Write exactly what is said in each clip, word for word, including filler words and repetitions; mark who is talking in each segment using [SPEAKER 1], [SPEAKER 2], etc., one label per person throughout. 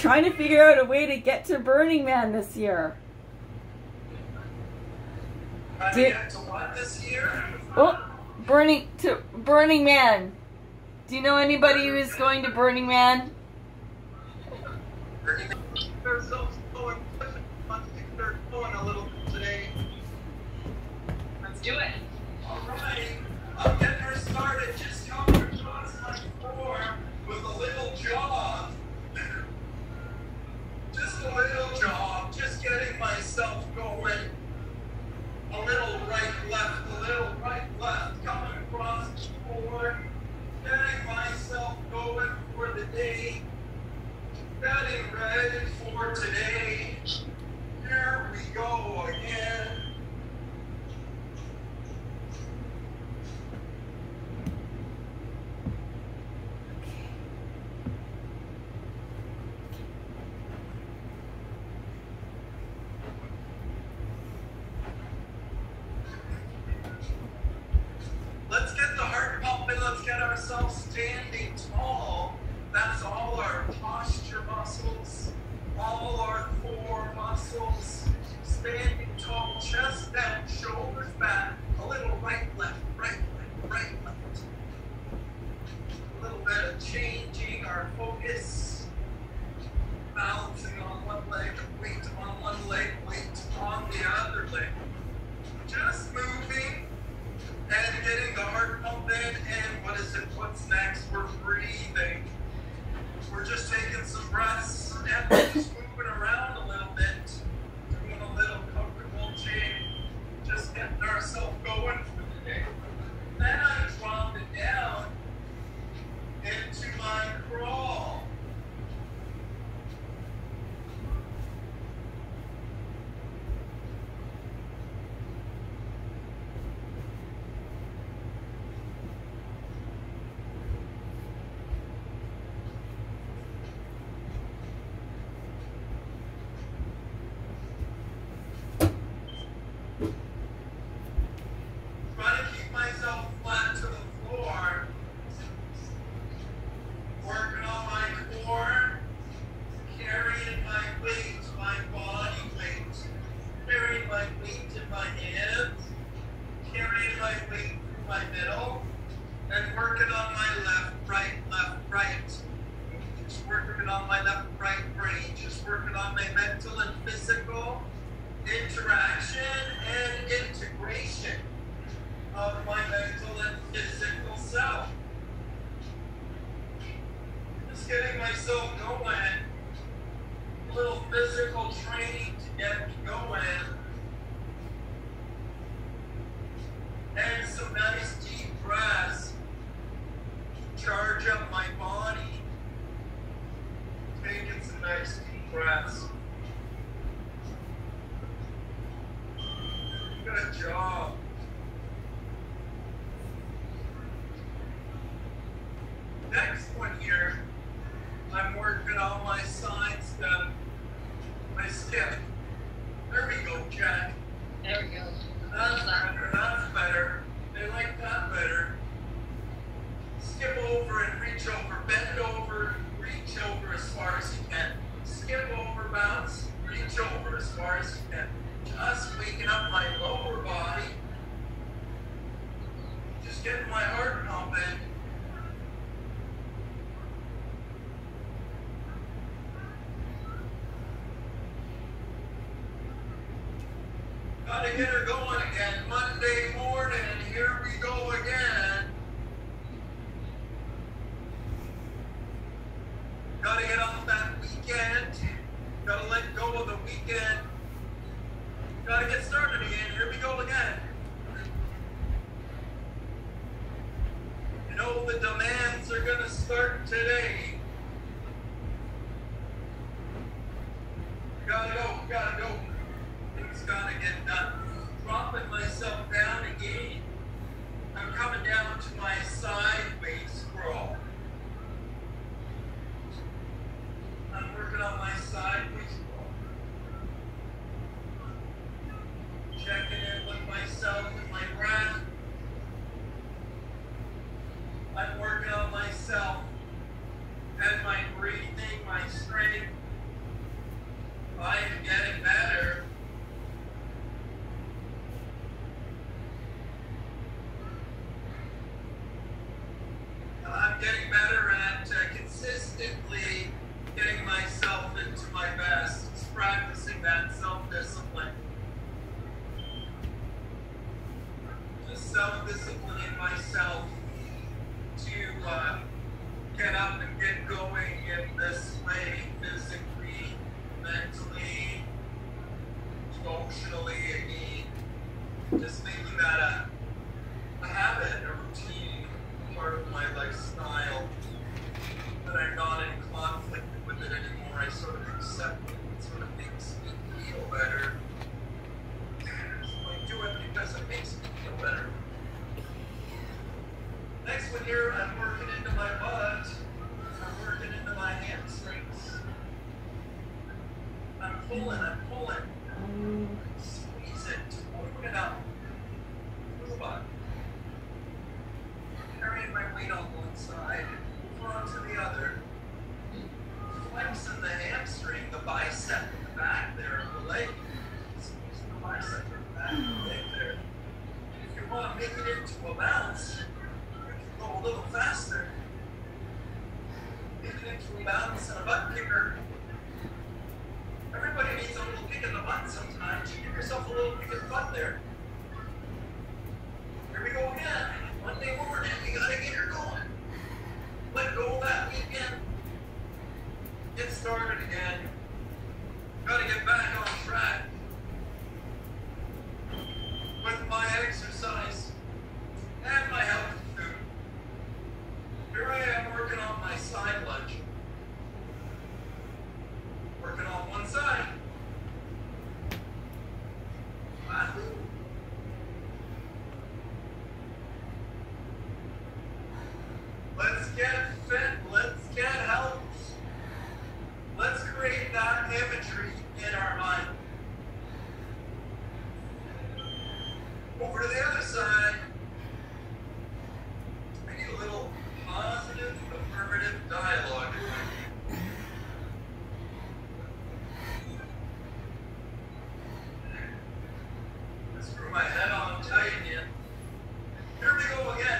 [SPEAKER 1] trying to figure out a way to get to Burning Man this year.
[SPEAKER 2] Trying to get to what this year?
[SPEAKER 1] Oh, Burning to Burning Man. Do you know anybody who is going to Burning Man?
[SPEAKER 2] Burning Man. They're so going. They're going a little bit today.
[SPEAKER 3] Let's do it.
[SPEAKER 2] All right. I'm getting her started. Just coming across my floor with a little jog. Just a little jog. Just getting myself going. A little right, left, a little right, left. Coming across the floor. Getting myself going for the day. Getting ready for today. Here we go again. Let's get the heart pumping. Let's get ourselves standing tall. That's all our posture muscles, all our core muscles. Standing tall, chest down, shoulders back. A little right, left, right, left, right, left. A little bit of changing our focus. Balancing on one leg, weight on one leg, weight on the other leg. Just moving. And getting the heart pumping, and what is it? What's next? We're breathing. We're just taking some breaths, and we're just moving around a little bit, doing a little comfortable change, just getting ourselves going for the day. Then I drop it down into my crawl. Trying to keep myself flat to the floor. Working on my core. Carrying my weight, my body weight. Carrying my weight in my hands. Carrying my weight through my middle. And working on my left, right, left, right. Just working on my left, right brain. Just working on my mental and physical interaction and integration of my mental and physical self. Just getting myself going. A little physical training to get me going. And some nice deep breaths to charge up my body. Taking some nice deep breaths. Good job. Next one here, I'm working on my side step, my skip. There we go, Jack.
[SPEAKER 3] There we go.
[SPEAKER 2] That's better, that's better. They like that better. Skip over and reach over, bend over, reach over as far as you can. Skip over, bounce, reach over as far as you can. Just waking up my lower body. Just getting my heart pumping. Gotta get her going again. Monday morning, here we go again. Gotta get off that weekend. Gotta let go of the weekend. Gotta get started again. Here we go again. You know the demands are gonna start today. Gotta go, gotta go. Things gotta get done. Dropping myself down again. I'm coming down to my sideways crawl. I'm working on my sideways crawl. Checking in with myself and my breath. I'm working on myself and my breathing, my strength. I am getting better. I'm getting better at uh, consistently getting myself into my best, just practicing that self-discipline. Just self-disciplining myself to uh, get up and get going in this way, physically, mentally, emotionally, again. Just making that a, a habit, a routine, part of my lifestyle, that I'm not in conflict with it anymore. I sort of accept it. It sort of makes me feel better. So I do it because it makes me feel better. Next one here, I'm working into my butt. I'm working into my hamstrings. I'm pulling, I'm pulling. Squeeze it. Open it up. Through the butt. Carrying my weight on one side, move on to the other. Flexing the hamstring, the bicep in the back there of the leg. Squeeze the bicep in the back of the leg there. If you want to make it into a bounce, you can go a little faster. Make it into a bounce and a butt kicker. Everybody needs a little kick in the butt sometimes. You give yourself a little kick in the butt there. Here we go again. Monday morning, you gotta get her going. Let go of that weekend. Get started again. Gotta get back on track with my exercise and my healthy food. Here I am working on my side lunge. Working on one side. Wow. Let's get fit, let's get healthy. Let's create that imagery in our mind. Over to the other side. I need a little positive, affirmative dialogue. Screw my head on tight again. Here we go again.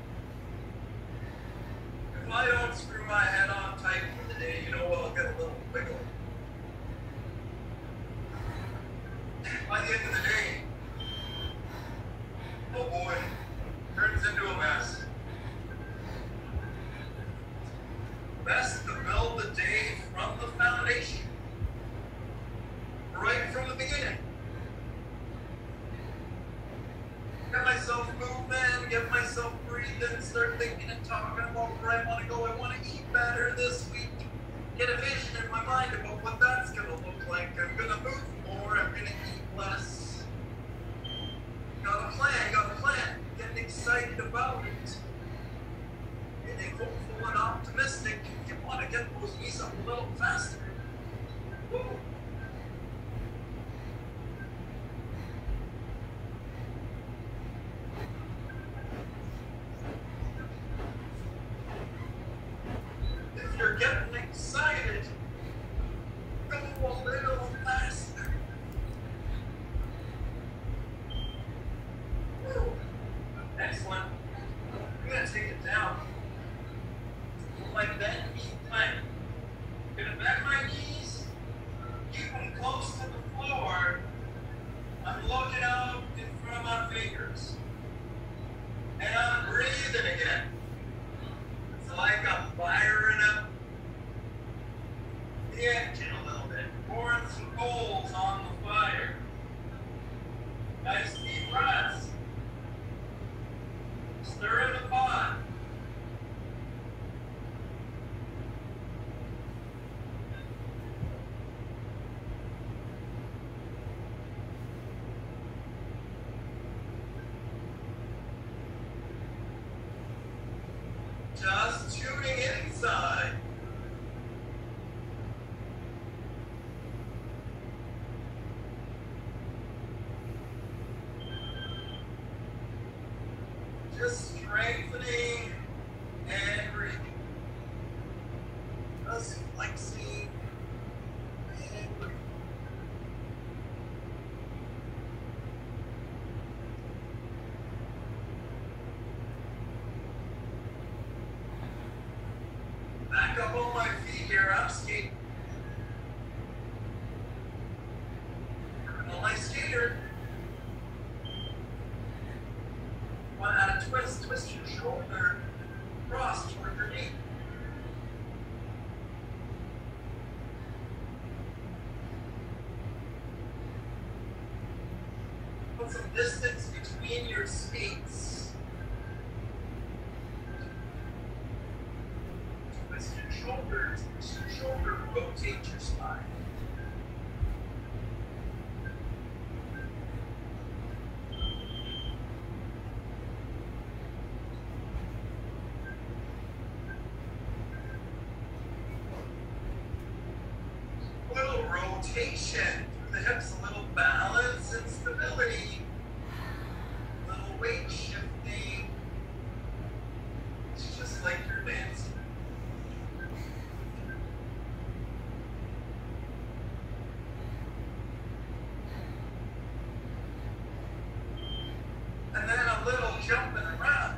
[SPEAKER 2] If I don't screw my head on tight for the day, you know what? I'll get a little wiggle. By the end of the day, oh boy, turns into a mess. Best to build the day from the foundation, right from the beginning. Get myself moving, get myself breathing, start thinking and talking about where I want to go. I want to eat better this week. Get a vision in my mind about what that's going to look like. I'm going to move more, I'm going to eat less. Got a plan, got a plan. Getting excited about it. Getting hopeful and optimistic. You want to get those knees up a little faster. Woo. You're getting excited. Go a little faster. Woo. Excellent. I'm going to take it down. Like that, knee plank. I'm going to bend my knees, keep them close to the floor. I'm looking out in front of my fingers. And I'm breathing again. It's like I'm firing up the engine a little bit, pouring some coals on the fire. Nice deep breaths. Stir in the pot. Just tuning inside. Just strengthening and breathing. Just flexing and breathing. back up on my feet here. I'm skating. On my skater. Want to add a twist. Twist your shoulder. Cross toward your knee. Put some distance between your skates. Twist your shoulders. Twist your shoulder. Rotate your spine. Little rotation through the hips, a little balance and stability, a little weight shifting. It's just like you're dancing. And then a little jumping around.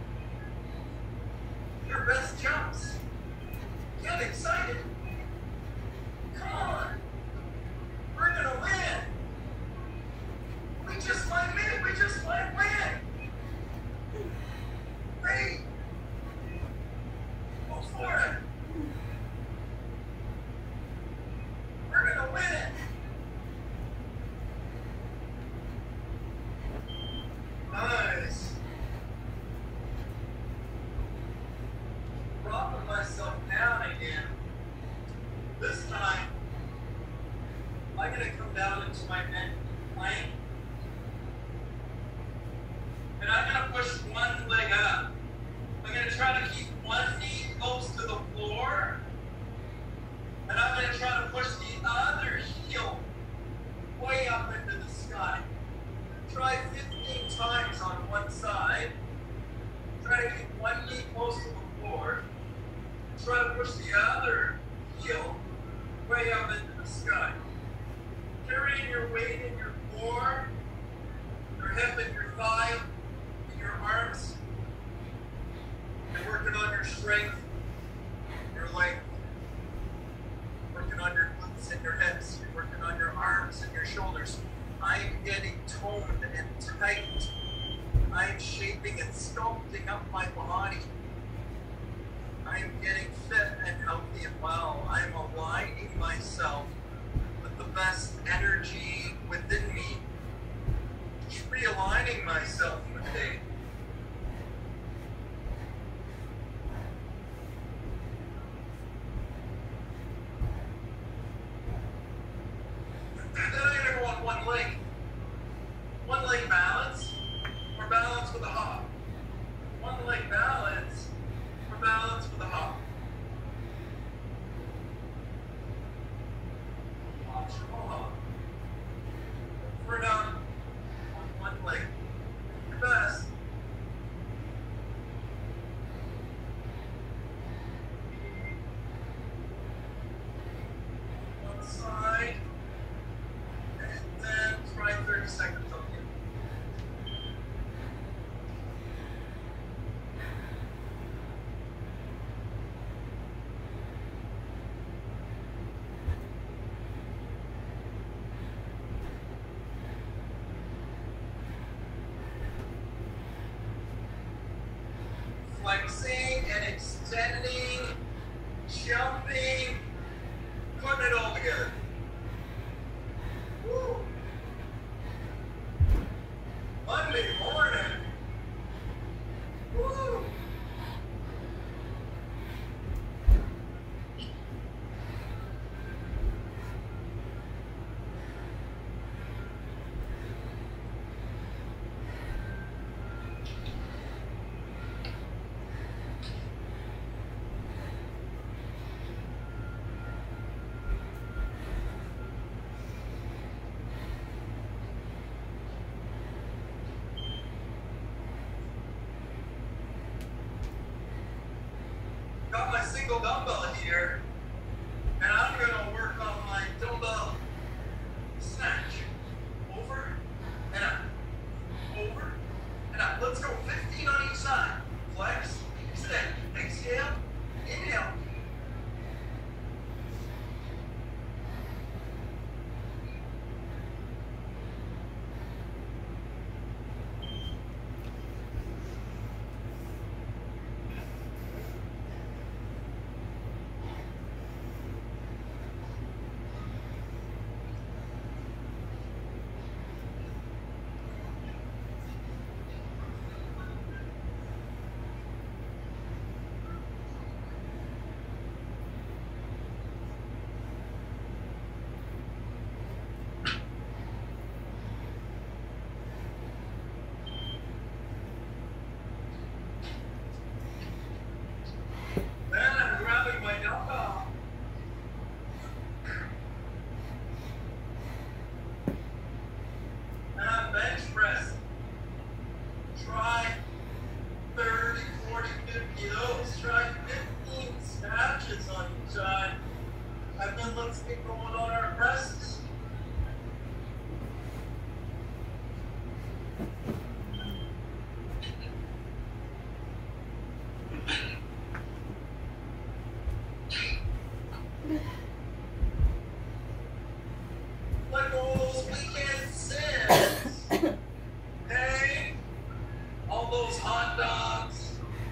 [SPEAKER 2] Your best jumps. Get excited. Come on. We're gonna win. We just might win. We just might win. Ready? Go for it. We're gonna win it. Nice. Dropping myself down again. This time, I'm going to come down into my neck plank. And I'm going to push one leg up. I'm going to try to keep one knee close to the floor. And I'm going to try to push the other heel way up into the sky. Try fifteen times on one side. Try to keep one knee close to the floor. Try to push the other heel way up into the sky. Carrying your weight in your core, your hip and your thigh, and your arms. You're working on your strength, your length. Working on your glutes and your hips. You're working on your arms and your shoulders. I'm getting toned and tight. I'm shaping and sculpting up my body. I'm getting fit and healthy and well. I'm aligning myself with the best energy within me. Just realigning myself in the day. Then I'm going to go on one leg. One leg balance, or balance with a hop. One leg balance, or balance with a hop. Optional hop. We're down on one leg. Your best. One side. And then try thirty seconds on you. Flexing and extending, jumping, putting it all together. Woo. Monday morning. Woo. Got my single dumbbell here, and I'm going to work on my dumbbell snatch. Over and up. Over and up. Let's go fifteen on each side. Flex, extend. Exhale, inhale. sunshine. And then let's get going on our presses. Like all those weekend sins. Hey, all those hot dogs,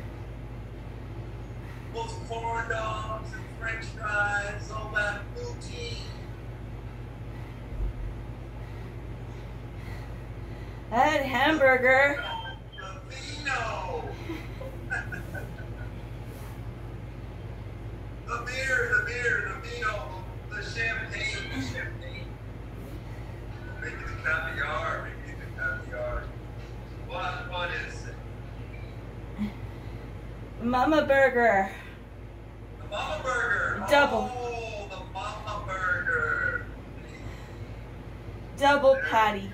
[SPEAKER 2] those corn dogs and french fries, all that poutine.
[SPEAKER 1] That hamburger.
[SPEAKER 2] The vino. The beer, the beer, the vino, the champagne, the champagne. Maybe the caviar, maybe the caviar. What, what is it?
[SPEAKER 1] Mama burger.
[SPEAKER 2] The Mama Burger.
[SPEAKER 1] Double.
[SPEAKER 2] Oh, the Mama Burger.
[SPEAKER 1] Double patty.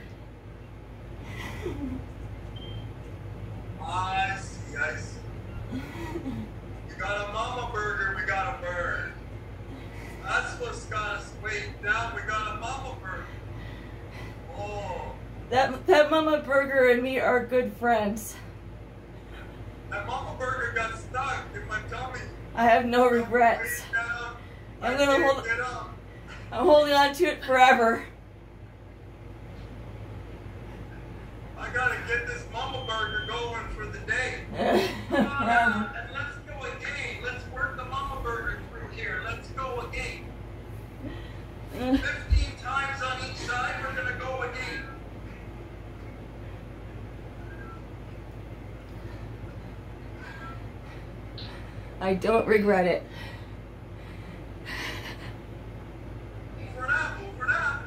[SPEAKER 2] I see, I see. You got a Mama Burger, we got a burn. That's what's got us way down. We got a Mama Burger. Oh.
[SPEAKER 1] That that Mama burger and me are good friends.
[SPEAKER 2] That Mama Burger got stuck in my tummy.
[SPEAKER 1] I have no regrets.
[SPEAKER 2] Down.
[SPEAKER 1] I'm
[SPEAKER 2] I
[SPEAKER 1] gonna
[SPEAKER 2] can't
[SPEAKER 1] hold-
[SPEAKER 2] get up.
[SPEAKER 1] I'm holding on to it forever.
[SPEAKER 2] I gotta get this Mama Burger going for the day. Come on out and let's go again. Let's work the Mama Burger through here. Let's go again. Fifteen times on each side. We're gonna go again.
[SPEAKER 1] I don't regret it.
[SPEAKER 2] Over and up. Over and up.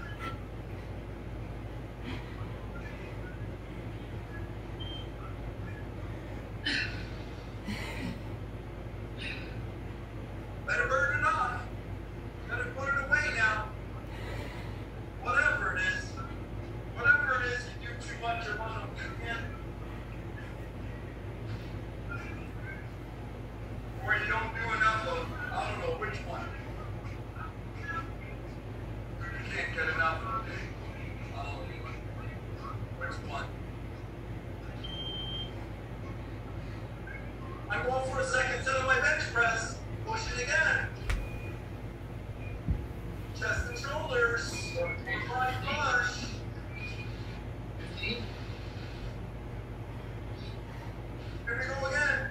[SPEAKER 2] Better burn it off. Better put it away now. Whatever it is. Whatever it is, you do too much of on a weekend. Or you don't do enough of, I don't know which one. You can't get enough of it. I don't know which one. I'm going for a second set of my bench press. Push it again. Chest and shoulders. Five push. Here we go again.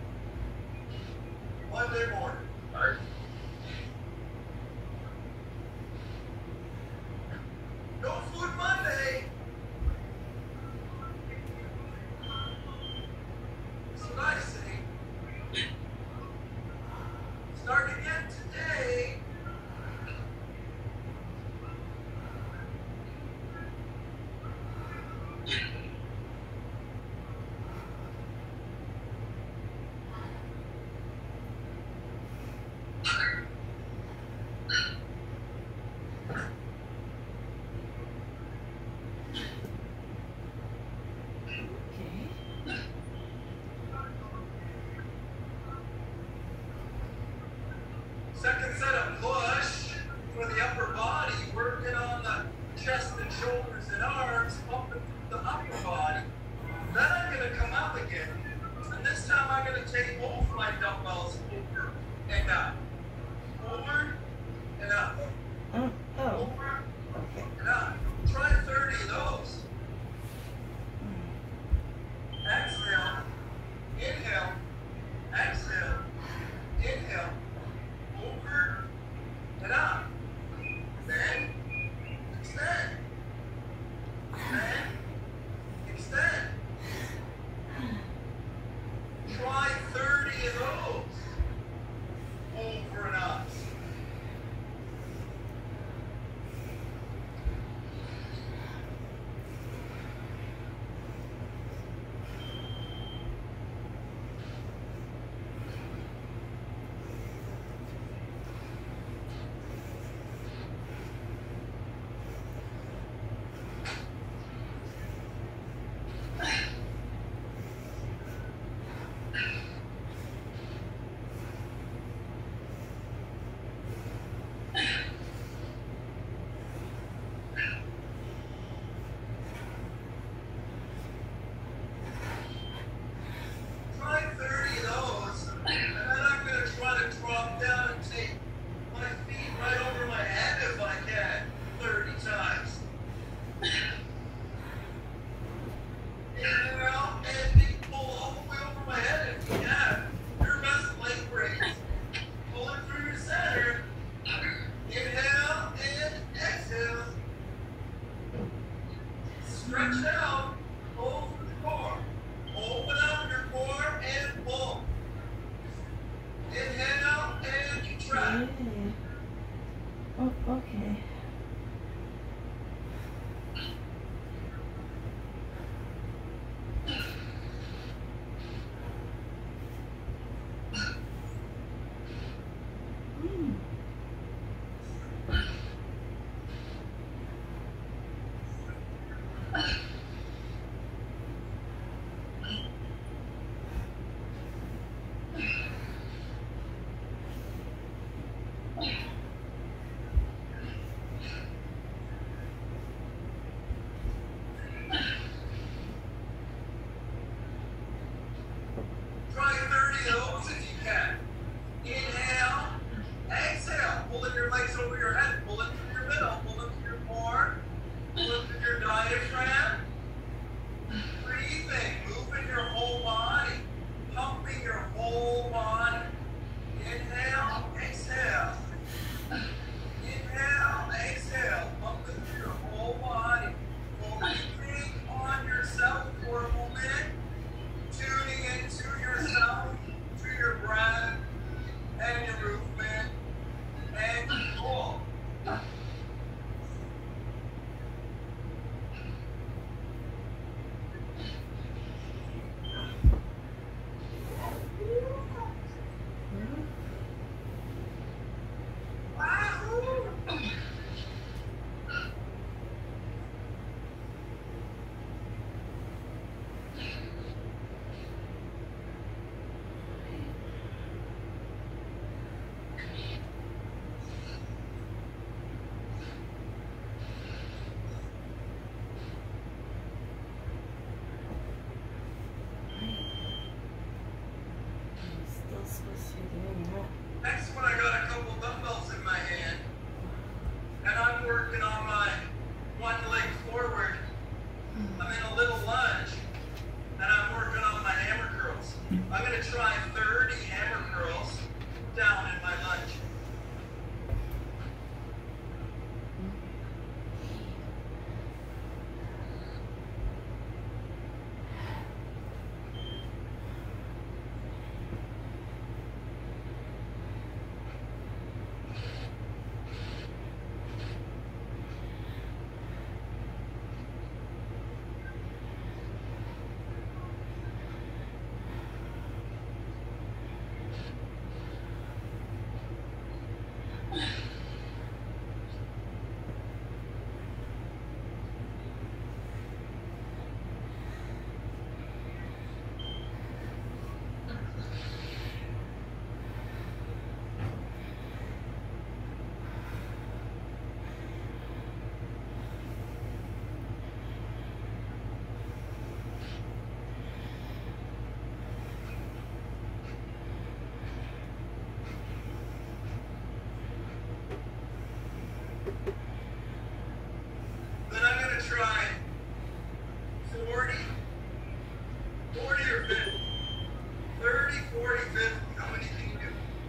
[SPEAKER 2] Monday morning. Right. No food Monday. That's what I say. Start again today. Second set of push for the upper body, working on the chest and shoulders and arms, up and through the upper body. Then I'm going to come up again, and this time I'm going to take both my dumbbells over and up. Over and up.
[SPEAKER 1] Oh, oh.
[SPEAKER 2] Over
[SPEAKER 1] Okay.
[SPEAKER 2] and up. Try thirty of those. Exhale. Inhale. Exhale. Inhale. Over and up. Then extend. Then extend. Try thirty
[SPEAKER 1] Oh, okay. Mm.
[SPEAKER 2] Try thirty of those if you can. Inhale, exhale. Pulling your legs over your head, pull it through your middle, pull it through your core, pull it through your diaphragm. Breathing, moving your whole body, pumping your whole body. Inhale, exhale. Inhale, exhale. Pumping through your whole body. Focusing on yourself for a moment. Tuning into yourself, to your breath, and your movement, and control.
[SPEAKER 1] Still supposed to be doing that.
[SPEAKER 2] Next one, I got a couple dumbbells in my hand, and I'm working on my one leg forward. I'm in a little lunge, and I'm working on my hammer curls. I'm going to try thirty hammer curls down in my lunge. Then I'm going to try forty, forty or fifty. thirty, forty, fifty. How many can you do?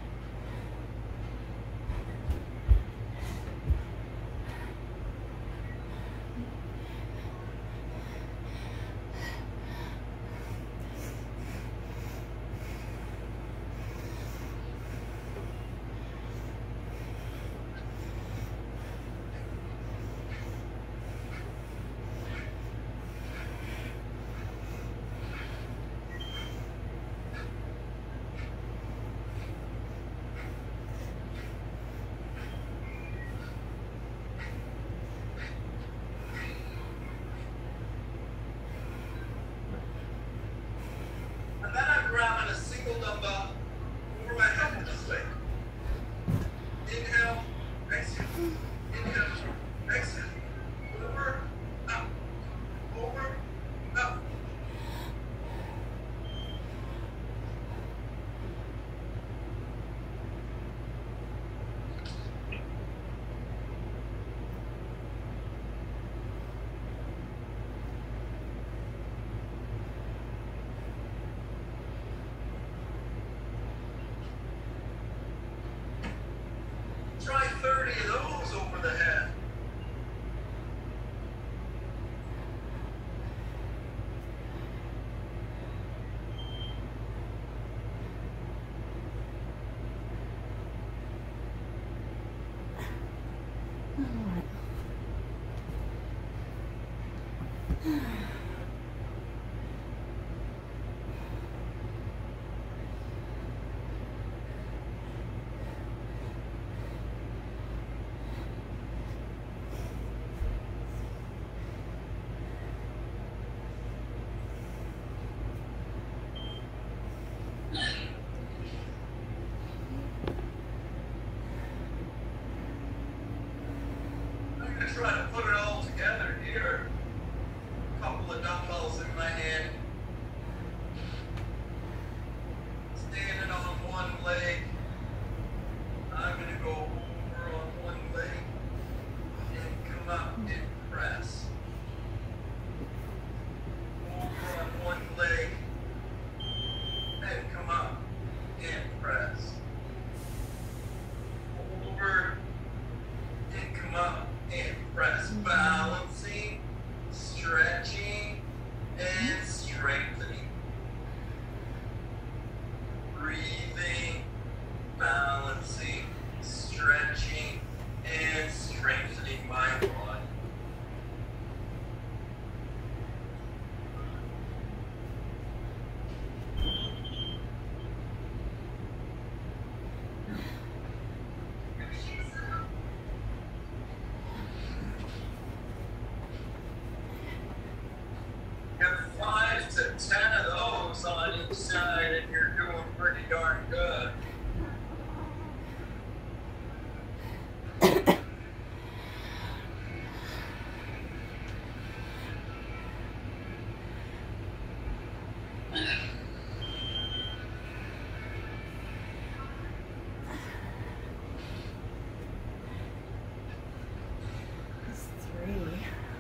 [SPEAKER 2] And then I'm grabbing a single dumbbell over my head this way. Inhale, exhale. Inhale, exhale. Over, up. Over, up. Try thirty of those over the head. I'm going to try to put it all together here. A couple of dumbbells in my hand. Standing on one leg. I'm going to go over on one leg and come up and press. Over on one leg and come up and press. Over and come up and press. Balancing, stretching, and strengthening. Breathing, balancing, stretching, and strengthening my body. Get five to ten of those on each side, and you're doing pretty darn good.
[SPEAKER 1] That's three.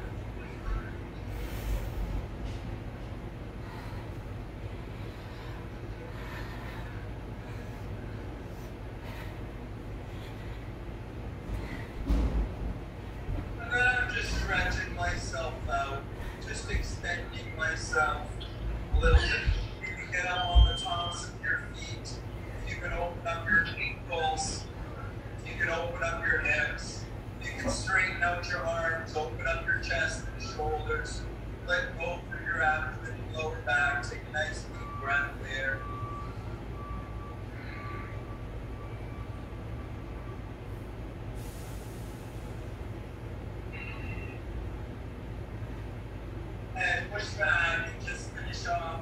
[SPEAKER 2] And then I'm just stretching myself out, just extending myself a little bit. You can get up on the tops of your feet. You can open up your ankles. You can open up your hips. You can straighten out your arms, open up your chest and shoulders. Let go through your abdomen and lower back. Take a nice deep breath there. And push back and just finish off.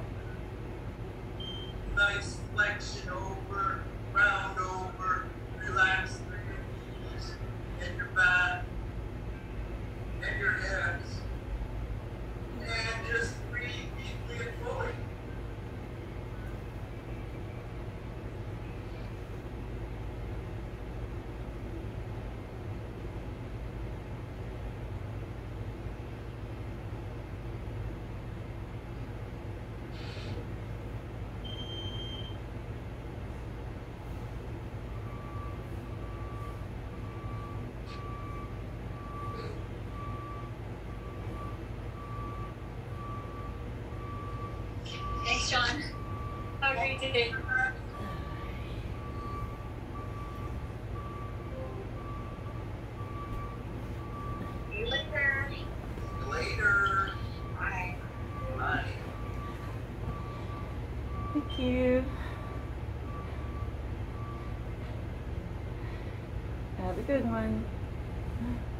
[SPEAKER 2] Nice flexion over, round over, relax through your knees and your back and your hips. And just breathe deeply and fully.
[SPEAKER 3] Thanks, John. Have a great day. See you later.
[SPEAKER 2] Later.
[SPEAKER 3] Bye.
[SPEAKER 2] Bye.
[SPEAKER 1] Thank you. Have a good one.